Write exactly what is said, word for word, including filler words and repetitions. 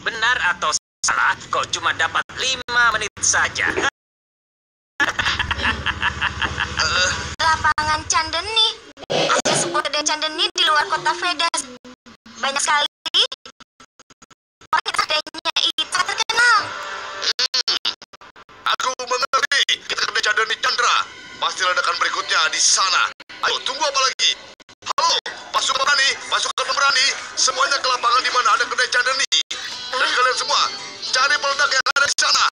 Benar atau salah, kau cuma dapat lima menit saja. Uh, Lapangan Chandeni. Ada sebuah kedai Chandeni di luar kota Vedas. Banyak sekali orang yang kedainya itu terkenal. aku mengerti. Kita kedai Chandeni Chandra. Pasti ledakan berikutnya di sana. Ayo, tunggu apa lagi? Halo, pasukan pemberani, pasukan pemberani, semuanya ke lapangan di mana ada kedai Chandeni. Dan kalian semua, cari peledak yang ada di sana.